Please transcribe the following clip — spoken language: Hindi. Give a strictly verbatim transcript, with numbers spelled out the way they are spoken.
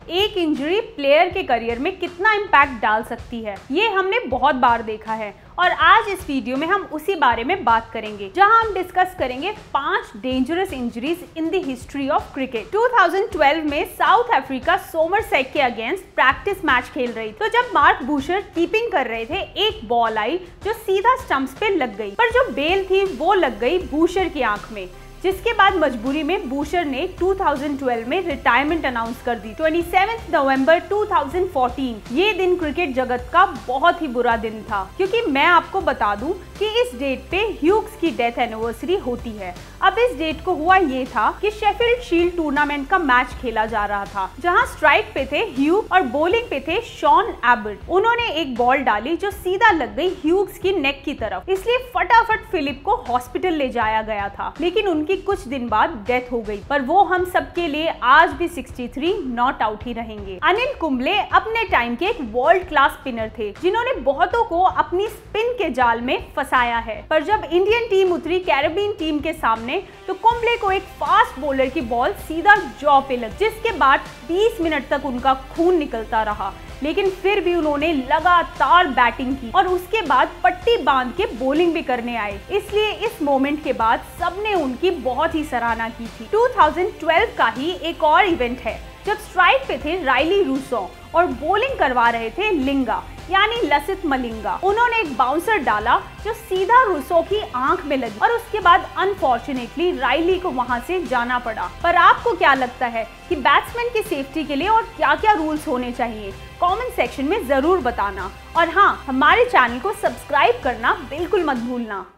एक इंजरी प्लेयर के करियर में कितना इम्पैक्ट डाल सकती है, ये हमने बहुत बार देखा है और आज इस वीडियो में हम उसी बारे में बात करेंगे, जहां हम डिस्कस करेंगे पांच dangerous injuries in the history of cricket. दो हज़ार बारह में साउथ अफ्रीका सोमरसेट के अगेंस्ट प्रैक्टिस मैच खेल रही थी, तो जब मार्क बूशर कीपिंग कर रहे थे, एक बॉल आई जो सीधा स्टंप्स पे लग गई, पर जो बेल थी वो लग गई बूशर की आंख में, जिसके बाद मजबूरी में बूशर ने दो हज़ार बारह में रिटायरमेंट अनाउंस कर दी। सत्ताईस नवंबर दो हज़ार चौदह ये दिन क्रिकेट जगत का बहुत ही बुरा दिन था, क्योंकि मैं आपको बता दूं कि इस डेट पे ह्यूग्स की डेथ एनिवर्सरी होती है। अब इस डेट को हुआ ये था कि शेफील्ड शील्ड टूर्नामेंट का मैच खेला जा रहा था, जहां स्ट्राइक पे थे ह्यूग और बॉलिंग पे थे शॉन एबर्ट। उन्होंने एक बॉल डाली जो सीधा लग गई ह्यूग्स की नेक की तरफ, इसलिए फटाफट फिलिप को हॉस्पिटल ले जाया गया था, लेकिन उनकी कुछ दिन बाद डेथ हो गई, पर वो हम सबके लिए आज भी तिरसठ नॉट आउट ही रहेंगे। अनिल कुंबले अपने टाइम के एक वर्ल्ड क्लास स्पिनर थे, जिन्होंने बहुतों को अपनी स्पिन के जाल में फंसाया है, पर जब इंडियन टीम उतरी कैरेबियन टीम के सामने, तो कुंबले को एक फास्ट बॉलर की बॉल सीधा जॉ पे लगी, जिसके बाद बीस मिनट तक उनका खून निकलता रहा, लेकिन फिर भी उन्होंने लगातार बैटिंग की और उसके बाद पट्टी बांध के बॉलिंग भी करने आए। इसलिए इस मोमेंट के बाद सबने उनकी बहुत ही सराहना की थी। दो हज़ार बारह का ही एक और इवेंट है, जब स्ट्राइक पे थे राइली रूसो और बॉलिंग करवा रहे थे लिंगा यानी लसित मलिंगा। उन्होंने एक बाउंसर डाला जो सीधा रूसो की आंख में लगी और उसके बाद अनफॉर्चुनेटली राइली को वहां से जाना पड़ा। पर आपको क्या लगता है कि बैट्समैन की सेफ्टी के लिए और क्या क्या रूल्स होने चाहिए? कमेंट सेक्शन में जरूर बताना और हाँ, हमारे चैनल को सब्सक्राइब करना बिल्कुल मत भूलना।